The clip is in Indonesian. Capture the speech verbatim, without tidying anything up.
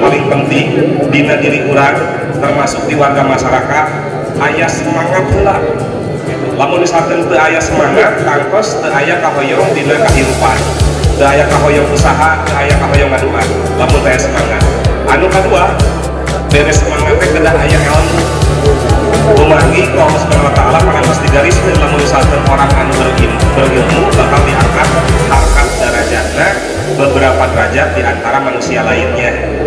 paling penting dina diri urang termasuk di warga masyarakat aya semangat heula gitu. Lamun misalkan teu aya semangat kangkos teu aya kahoyong dina kahirupan, teu aya kahoyong usaha, teu aya kahoyong ngaduan lamun teu aya semangat. Anu kadua beres semangat teh kedah aya ilmu. Umangi ku Allah Subhanahu wa taala pangantos digariskeun lamun misalkan orang anu berilmu, berilmu bakal diangkat harkat derajatna beberapa derajat di antara manusia lainnya.